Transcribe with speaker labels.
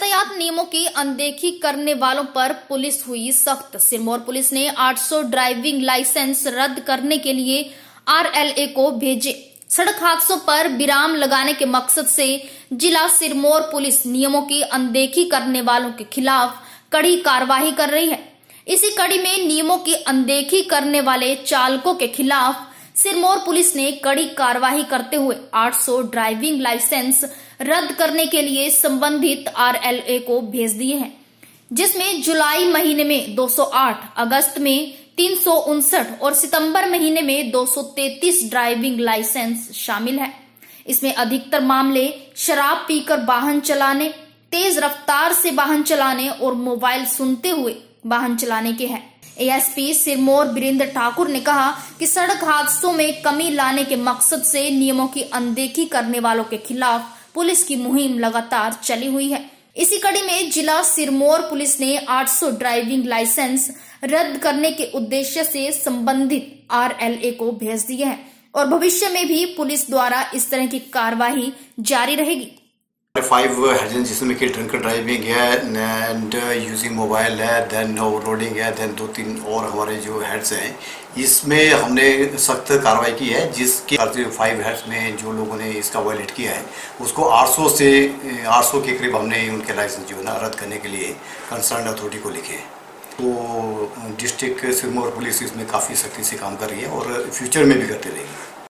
Speaker 1: यातायात नियमों की अनदेखी करने वालों पर पुलिस हुई सख्त। सिरमौर पुलिस ने 800 ड्राइविंग लाइसेंस रद्द करने के लिए आरएलए को भेजे। सड़क हादसों पर विराम लगाने के मकसद से जिला सिरमौर पुलिस नियमों की अनदेखी करने वालों के खिलाफ कड़ी कार्रवाई कर रही है। इसी कड़ी में नियमों की अनदेखी करने वाले चालकों के खिलाफ सिरमौर पुलिस ने कड़ी कार्रवाई करते हुए 800 ड्राइविंग लाइसेंस रद्द करने के लिए संबंधित आरएलए को भेज दिए हैं, जिसमें जुलाई महीने में 208, अगस्त में 359 और सितंबर महीने में 233 ड्राइविंग लाइसेंस शामिल है। इसमें अधिकतर मामले शराब पीकर वाहन चलाने, तेज रफ्तार से वाहन चलाने और मोबाइल सुनते हुए वाहन चलाने के हैं। एएसपी सिरमौर वीरेंद्र ठाकुर ने कहा कि सड़क हादसों में कमी लाने के मकसद से नियमों की अनदेखी करने वालों के खिलाफ पुलिस की मुहिम लगातार चली हुई है। इसी कड़ी में जिला सिरमौर पुलिस ने 800 ड्राइविंग लाइसेंस रद्द करने के उद्देश्य से संबंधित आरएलए को भेज दिए हैं और भविष्य में भी पुलिस द्वारा इस तरह की कार्रवाई जारी रहेगी।
Speaker 2: 5 हेड्स जिसमें कि ड्रिंक ड्राइविंग है एंड यूजिंग मोबाइल है, देन ओवर रोडिंग है, देन 2-3 और हमारे जो हेड्स हैं, इसमें हमने सख्त कार्रवाई की है। जिसके 5 हेड्स में जो लोगों ने इसका वायलेट किया है उसको 800 के करीब हमने उनके लाइसेंस जो है ना रद्द करने के लिए कंसर्न अथॉरिटी को लिखे हैं। तो डिस्ट्रिक्ट सिरमौर पुलिस इसमें काफ़ी सख्ती से काम कर रही है और फ्यूचर में भी करते रहेगी।